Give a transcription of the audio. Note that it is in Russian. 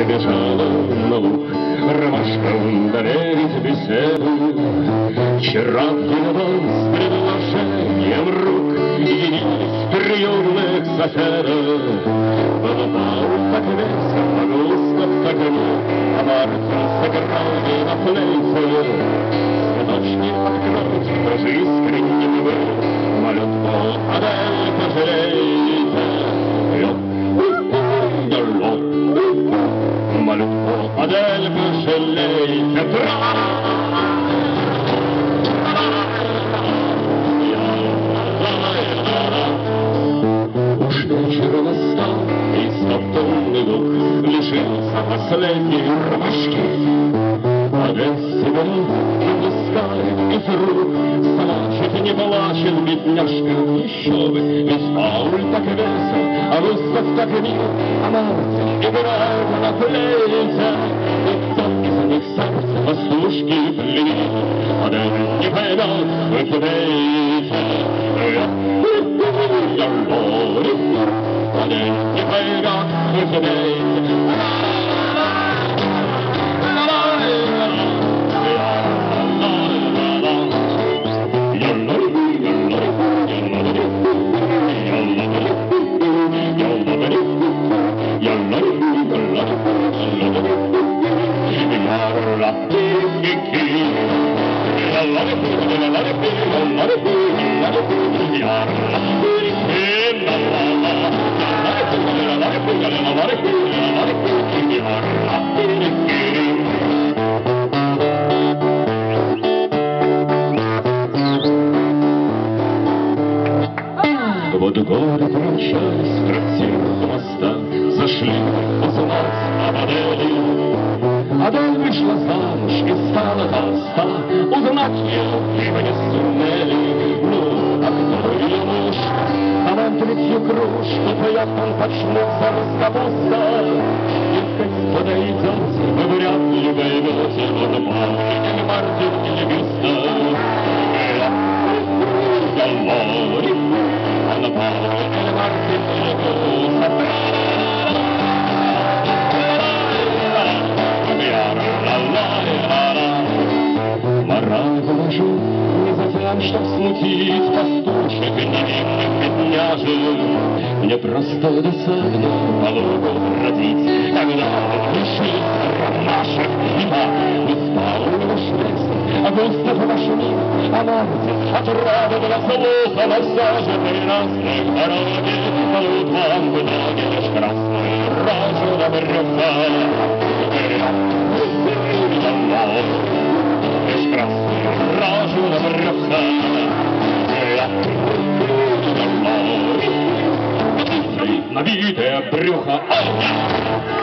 побежала на луг, ромашком доверить беседу. Вчера в Диван с предложением рук явились приемных соседов. Было Пауль так весело, Густав так мил, а Мартин сыграл ей на флейте. Цветочки открыть тоже искренним был, молит Пол, Адель, пожалейте. Молит Пол, Адель, пожалейте. Уж вечер настал, и стопторный луг лишился последней ромашки. Адель себя выпускает из рук, сама чуть не плачет, бедняжка. Еще бы, ведь Пауль так весел, а Густав так мил, а Мартин играет на флейте. И тот из них сердце пастушки плевит. Адель не поймет, вы путаете. Адель не поймет, вы путаете. Вот годы промчались в трактирах моста, зашли узнать об Адели. Адель вышла замуж и стала толста, узнать ее и не сумели. Ну, а кто ее муж? Она третью кружку пьет, он почнется раскопуста. И хоть подойдете, вы вряд ли поймете, вот Пауль или Мартин или Густав. На Пауль или Мартин или Густав. Мораль положу не за тем, чтоб смутить пастушек и невинных бедняжек. Мне просто досадно Волгу родить, когда вы пришли ромашек. И так вы с Паулем ваш весел, а Густав ваш мир, а Мартин отравы для слуха насажены разных дороги. Дают вам в итоге лишь красную рожу на брюха. Лишь красную рожу на брюха. Набитое брюхо.